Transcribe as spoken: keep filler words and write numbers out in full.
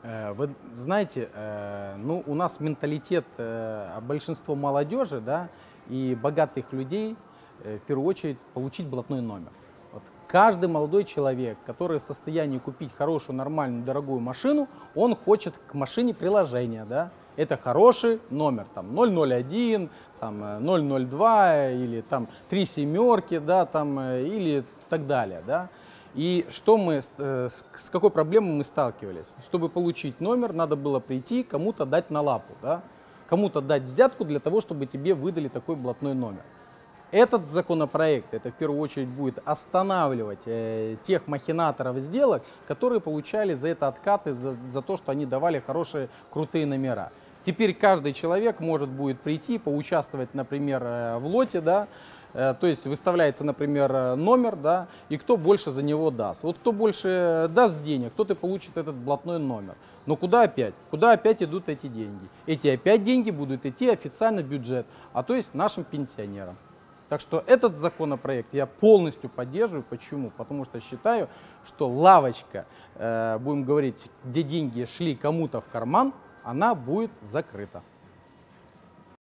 Э, Вы знаете, э, ну, у нас менталитет, э, большинство молодежи, да, и богатых людей, э, в первую очередь, получить блатной номер. Вот каждый молодой человек, который в состоянии купить хорошую, нормальную, дорогую машину, он хочет к машине приложение, да. Это хороший номер, там ноль ноль один, там э, ноль ноль два или там три семерки, да, там э, или так далее, да. И что мы, с э, с с какой проблемой мы сталкивались? Чтобы получить номер, надо было прийти, кому-то дать на лапу, да? Кому-то дать взятку для того, чтобы тебе выдали такой блатной номер. Этот законопроект, это в первую очередь будет останавливать э, тех махинаторов сделок, которые получали за это откаты, за, за то, что они давали хорошие, крутые номера. Теперь каждый человек может будет прийти, поучаствовать, например, э, в лоте, да, э, то есть выставляется, например, э, номер, да, и кто больше за него даст. Вот кто больше даст денег, тот и получит этот блатной номер. Но куда опять? Куда опять идут эти деньги? Эти опять деньги будут идти официально в бюджет, а то есть нашим пенсионерам. Так что этот законопроект я полностью поддерживаю. Почему? Потому что считаю, что лавочка, э, будем говорить, где деньги шли кому-то в карман, она будет закрыта.